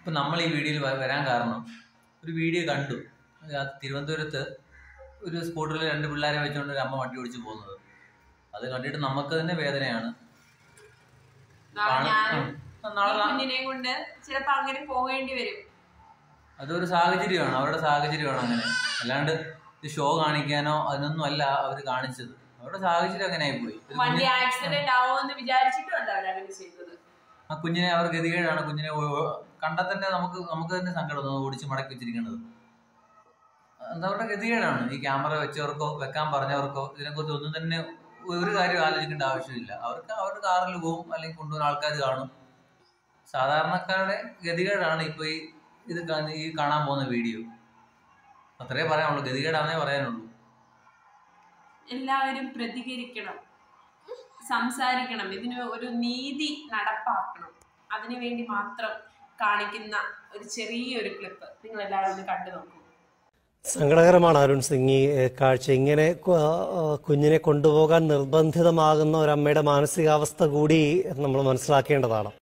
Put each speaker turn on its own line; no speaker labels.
ഇപ്പം നമ്മൾ ഈ വീഡിയോയിൽ വരാൻ കാരണം ഒരു വീഡിയോ കണ്ടു. തിരുവനന്തപുരത്ത് ഒരു സ്കൂട്ടറിൽ 2 പിള്ളേരെ വെച്ചുകൊണ്ട് ഒരു അമ്മ വണ്ടി ഓടിച്ചു പോകുന്നത്. അത് കണ്ടിട്ട് നമുക്ക് തന്നെ വേദനയാണ്. അതൊരു സാഹചര്യമാണ്, അവരുടെ സാഹചര്യമാണ് അങ്ങനെ. അല്ലാണ്ട് ഇത് ഷോ കാണിക്കാനോ അതിനൊന്നും അല്ല അവർ കാണിച്ചത്. അവരുടെ സാഹചര്യം അങ്ങനെ ആയിപ്പോയി. ആ കുഞ്ഞിനെ അവർ ഗതികേടാണ്. കുഞ്ഞിനെ കണ്ടാൽ തന്നെ നമുക്ക് തന്നെ സങ്കടം ഓടിച്ച് മടക്കി വെച്ചിരിക്കുന്നത്. അതവരുടെ ഗതികേടാണ്. ഈ ക്യാമറ വെച്ചവർക്കോ വെക്കാൻ പറഞ്ഞവർക്കോ ഇതിനെക്കുറിച്ച് ഒന്നും തന്നെ ഒരു കാര്യം ആലോചിക്കേണ്ട ആവശ്യമില്ല. അവരുടെ കാറിൽ പോവും, അല്ലെങ്കിൽ കൊണ്ടുപോകുന്ന ആൾക്കാർ കാണും. സാധാരണക്കാരുടെ ഗതികേടാണ് ഇപ്പൊ ഈ കാണാൻ പോകുന്ന വീഡിയോ. അത്രേ പറയാനുള്ളൂ, ഗതികേടാന്നേ പറയാനുള്ളൂ.
എല്ലാവരും പ്രതികരിക്കണം, സംസാരിക്കണം, ഇതിന് ഒരു നീതി നടപ്പാക്കണം. അതിനുവേണ്ടി മാത്രം കാണിക്കുന്ന ഒരു ചെറിയൊരു ക്ലിപ്പ് നിങ്ങൾ എല്ലാവരും ഒന്ന് കണ്ടു നോക്കൂ.
സങ്കടകരമാണ് അരുൺ സിംഗ് ഈ കാഴ്ച. ഇങ്ങനെ കുഞ്ഞിനെ കൊണ്ടുപോകാൻ നിർബന്ധിതമാകുന്ന ഒരമ്മയുടെ മാനസികാവസ്ഥ കൂടി നമ്മൾ മനസ്സിലാക്കേണ്ടതാണ്.